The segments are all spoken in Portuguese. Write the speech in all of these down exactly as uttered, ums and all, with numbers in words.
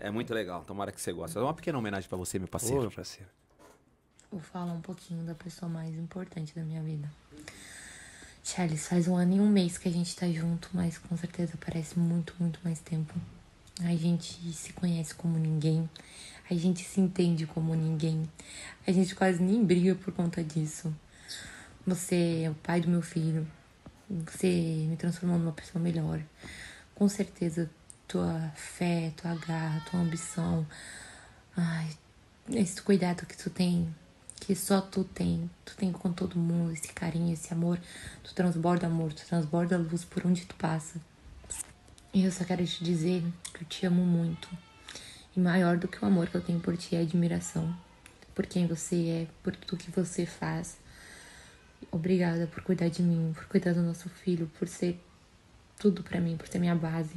É muito legal. Tomara que você goste. É uma pequena homenagem pra você, meu parceiro. Ô, meu parceiro. Vou falar um pouquinho da pessoa mais importante da minha vida. Charles, faz um ano e um mês que a gente tá junto, mas com certeza parece muito, muito mais tempo. A gente se conhece como ninguém. A gente se entende como ninguém. A gente quase nem briga por conta disso. Você é o pai do meu filho. Você me transformou numa pessoa melhor. Com certeza, tua fé, tua garra, tua ambição, ai, esse cuidado que tu tem, que só tu tem, tu tem com todo mundo, esse carinho, esse amor, tu transborda amor, tu transborda luz por onde tu passa. E eu só quero te dizer que eu te amo muito. E maior do que o amor que eu tenho por ti é a admiração. Por quem você é, por tudo que você faz. Obrigada por cuidar de mim, por cuidar do nosso filho, por ser tudo pra mim, por ser minha base.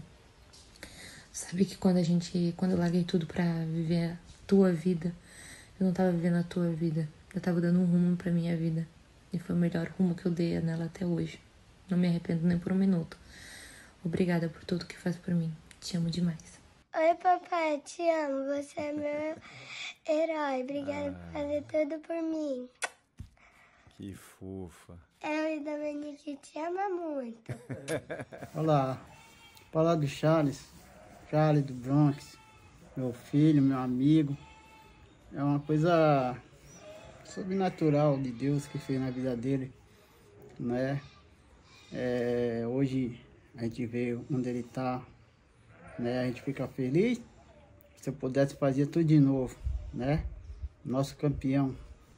Sabe que quando a gente, quando eu larguei tudo pra viver a tua vida, eu não tava vivendo a tua vida. Eu tava dando um rumo pra minha vida. E foi o melhor rumo que eu dei nela até hoje. Não me arrependo nem por um minuto. Obrigada por tudo que faz por mim. Te amo demais. Oi, papai, te amo. Você é meu herói. Obrigada por fazer tudo por mim. Que fofa. Eu e Dominique te ama muito. Olá, falar do Charles, Charles do Bronx, meu filho, meu amigo. É uma coisa sobrenatural de Deus que fez na vida dele, né? É, hoje a gente vê onde ele está, né? A gente fica feliz. Se eu pudesse fazer tudo de novo, né? Nosso campeão,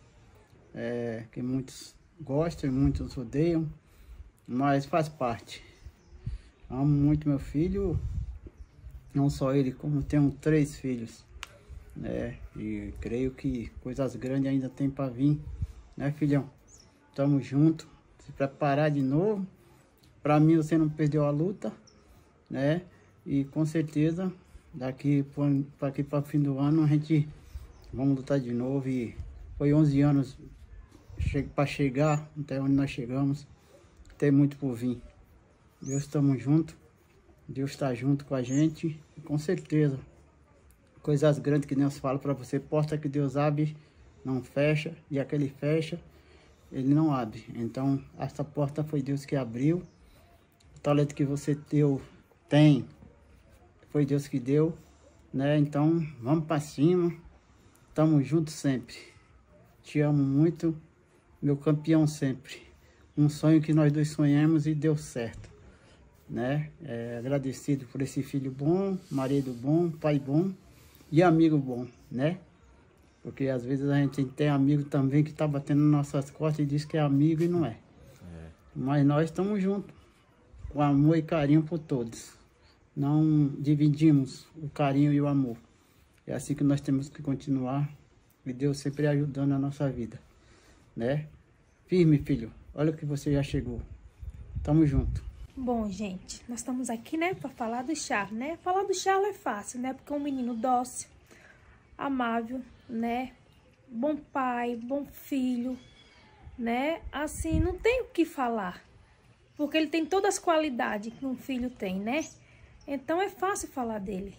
é, que muitos gostam e muitos odeiam, mas faz parte. Amo muito meu filho, não só ele, como tenho três filhos, né? E creio que coisas grandes ainda tem para vir, né, filhão? Tamo junto, se preparar de novo. Para mim você não perdeu a luta, né? E com certeza daqui para aqui para o fim do ano a gente vamos lutar de novo. E foi onze anos para chegar até onde nós chegamos. Tem muito por vir. Deus, estamos juntos. Deus está junto com a gente. E com certeza, coisas grandes que Deus fala para você, porta que Deus abre, não fecha. E aquele fecha, ele não abre. Então, essa porta foi Deus que abriu. O talento que você deu, tem, foi Deus que deu, né? Então, vamos para cima. Estamos juntos sempre. Te amo muito, meu campeão sempre. Um sonho que nós dois sonhamos e deu certo, né? É, agradecido por esse filho bom, marido bom, pai bom e amigo bom, né? Porque às vezes a gente tem amigo também que tá batendo nas nossas costas e diz que é amigo e não é. É. Mas nós estamos juntos, com amor e carinho por todos. Não dividimos o carinho e o amor. É assim que nós temos que continuar. E Deus sempre ajudando a nossa vida, né? Firme, filho. Olha que você já chegou. Tamo junto. Bom, gente, nós estamos aqui, né, para falar do Charles, né? Falar do Charles é fácil, né? Porque é um menino dócil, amável, né? Bom pai, bom filho, né? Assim, não tem o que falar. Porque ele tem todas as qualidades que um filho tem, né? Então é fácil falar dele.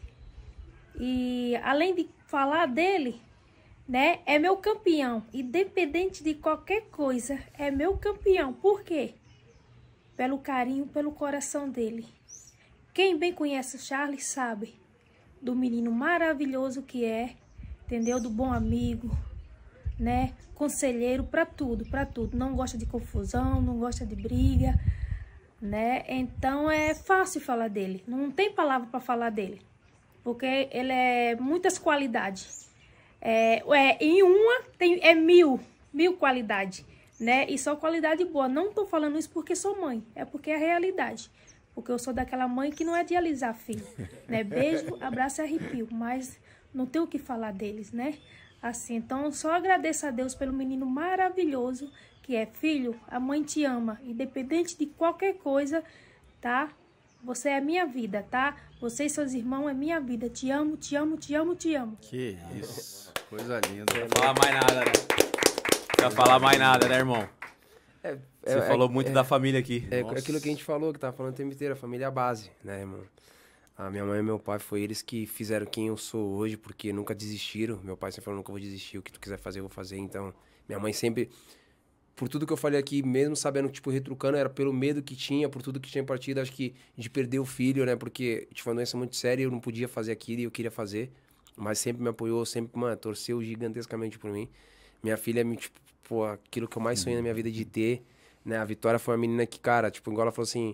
E além de falar dele, né? É meu campeão. Independente de qualquer coisa, é meu campeão. Por quê? Pelo carinho, pelo coração dele. Quem bem conhece o Charles sabe do menino maravilhoso que é, entendeu? Do bom amigo, né? Conselheiro para tudo, para tudo. Não gosta de confusão, não gosta de briga, né? Então é fácil falar dele. Não tem palavra para falar dele, porque ele é muitas qualidades. É, é, em uma tem é mil, mil qualidades, né? E só qualidade boa. Não tô falando isso porque sou mãe, é porque é a realidade. Porque eu sou daquela mãe que não é de alisar filho, né? Beijo, abraço e arrepio, mas não tenho o que falar deles, né? Assim, então só agradeço a Deus pelo menino maravilhoso que é. Filho, a mãe te ama, independente de qualquer coisa, tá? Você é minha vida, tá? Você e seus irmãos é minha vida. Te amo, te amo, te amo, te amo. Que isso. Coisa linda. Não vai falar mais nada, né? Não vai falar mais nada, né, irmão? É, Você é, falou é, muito é, da família aqui. É Nossa. Aquilo que a gente falou, que tava falando o tempo inteiro, a família é a base, né, irmão? A minha mãe e meu pai, foi eles que fizeram quem eu sou hoje, porque nunca desistiram. Meu pai sempre falou, nunca vou desistir, o que tu quiser fazer, eu vou fazer. Então, minha mãe sempre, por tudo que eu falei aqui, mesmo sabendo, tipo, retrucando, era pelo medo que tinha, por tudo que tinha partido, acho que de perder o filho, né? Porque tinha uma doença muito séria, eu não podia fazer aquilo e eu queria fazer. Mas sempre me apoiou, sempre, mano, torceu gigantescamente por mim. Minha filha, tipo, pô, aquilo que eu mais sonhei na minha vida de ter, né? A Vitória foi uma menina que, cara, tipo, igual ela falou assim...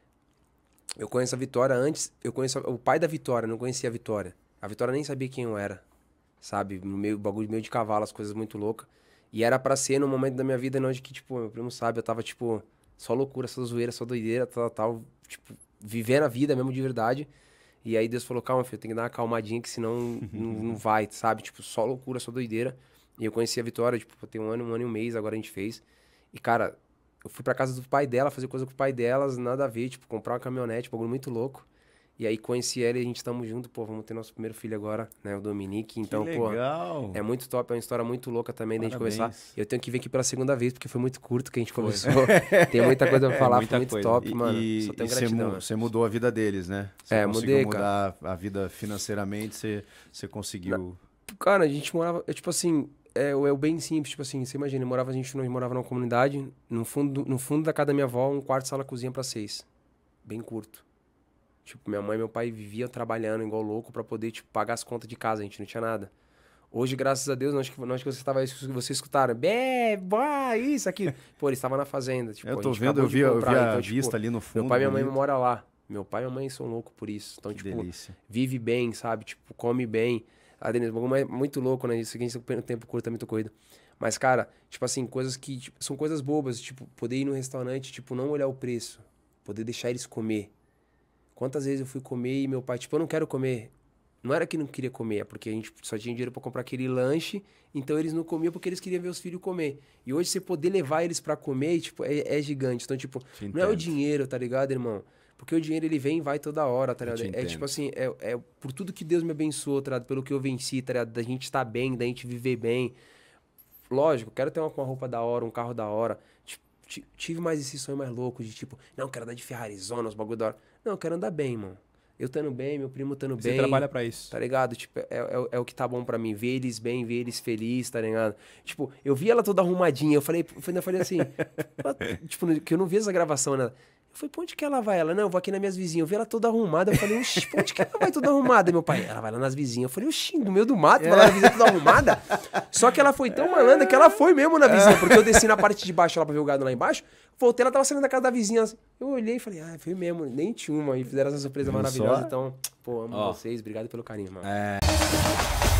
Eu conheço a Vitória antes, eu conheço a, o pai da Vitória, não conhecia a Vitória. A Vitória nem sabia quem eu era, sabe? No meio, bagulho meio de cavalo, as coisas muito loucas. E era pra ser no momento da minha vida onde que, tipo, meu primo sabe, eu tava, tipo, só loucura, só zoeira, só doideira, tal, tal, tipo, vivendo a vida mesmo de verdade. E aí Deus falou, calma, filho, tem que dar uma calmadinha que senão não, não vai, sabe? Tipo, só loucura, só doideira. E eu conheci a Vitória, tipo, tem um ano, um ano e um mês, agora a gente fez. E, cara... Eu fui pra casa do pai dela, fazer coisa com o pai delas, nada a ver, tipo, comprar uma caminhonete, um bagulho muito louco. E aí conheci ela e a gente tamo junto, pô, vamos ter nosso primeiro filho agora, né, o Dominique. Então, que legal. pô, é muito top, é uma história muito louca também da gente Parabéns. conversar. Eu tenho que vir aqui pela segunda vez, porque foi muito curto que a gente conversou. Tem muita coisa pra falar, é foi muito coisa. top, e, mano. E, Só tenho e gratidão. Você, você mudou a vida deles, né? Você É, conseguiu mudei, mudar cara. a vida financeiramente, você, você conseguiu... Cara, a gente morava, é, tipo assim, é, é o bem simples, tipo assim, você imagina, morava, a gente morava numa comunidade, no fundo, no fundo da casa da minha avó, um quarto, sala, cozinha pra seis. Bem curto. Tipo, minha mãe e meu pai viviam trabalhando igual louco pra poder, tipo, pagar as contas de casa, a gente não tinha nada. Hoje, graças a Deus, não acho que, não acho que você estava isso, vocês escutaram, bé, bah, isso, aquilo. Pô, eles estavam na fazenda, tipo, Eu tô a gente vendo, acabou eu de vi, eu comprar, vi a então, vista tipo, ali no fundo. meu pai e minha mãe bonito. moram lá. Meu pai e minha mãe são loucos por isso. Então, Que tipo, delícia. vive bem, sabe? Tipo, come bem. A Denise, é muito louco, né? Isso aqui a gente tem tempo curto, é muito corrido. Mas, cara, tipo assim, coisas que tipo, são coisas bobas. Tipo, poder ir no restaurante, tipo, não olhar o preço. Poder deixar eles comer. Quantas vezes eu fui comer e meu pai, tipo, eu não quero comer. Não era que não queria comer, é porque a gente só tinha dinheiro pra comprar aquele lanche, então eles não comiam porque eles queriam ver os filhos comer. E hoje você poder levar eles pra comer, tipo, é, é gigante. Então, tipo, Te não é o entendo. dinheiro, tá ligado, irmão? Porque o dinheiro, ele vem e vai toda hora, tá Eu ligado? te É entendo. tipo assim, é, é por tudo que Deus me abençoou, tá ligado? Pelo que eu venci, tá ligado? Da gente estar bem, da gente viver bem. Lógico, quero ter uma, uma roupa da hora, um carro da hora. Tipo, ti- tive mais esse sonho mais louco de tipo, não, quero andar de Ferrarizona, os bagulho da hora. Não, eu quero andar bem, mano. Eu tando bem, meu primo tando Você bem. trabalha pra isso. Tá ligado? Tipo, é, é, é o que tá bom pra mim. Ver eles bem, ver eles felizes, tá ligado? Tipo, eu vi ela toda arrumadinha. Eu falei, eu ainda falei assim, ela- tipo, que eu não vi essa gravação, né? Eu falei, pra onde que ela vai? Ela, não, eu vou aqui nas minhas vizinhas. Eu vi ela toda arrumada. Eu falei, oxi, pra onde que ela vai toda arrumada, meu pai? Ela vai lá nas vizinhas. Eu falei, oxi, no meio do mato, vai lá na vizinha toda arrumada. Só que ela foi tão malandra que ela foi mesmo na vizinha. Porque eu desci na parte de baixo lá pra ver o gado lá embaixo. Voltei, ela tava saindo da casa da vizinha. Eu olhei e falei, ah, foi mesmo. Nem tinha uma. E fizeram essa surpresa Viu maravilhosa. só? Então, pô, amo Ó. vocês. Obrigado pelo carinho, mano. É.